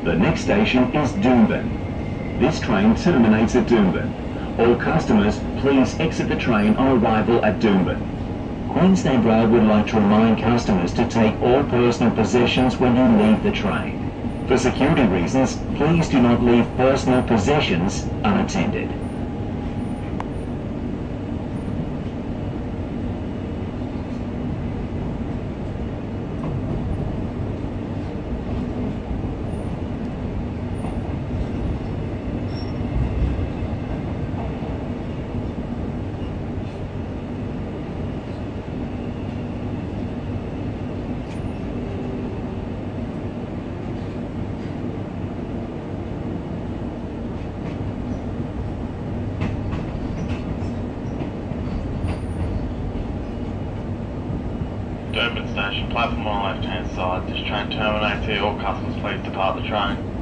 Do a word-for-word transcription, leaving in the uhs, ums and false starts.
The next station is Doomben. This train terminates at Doomben. All customers, please exit the train on arrival at Doomben. Queensland Rail would like to remind customers to take all personal possessions when you leave the train. For security reasons, please do not leave personal possessions unattended. Doomben Station, platform on the left hand side. This train terminates here. All customers please depart the train.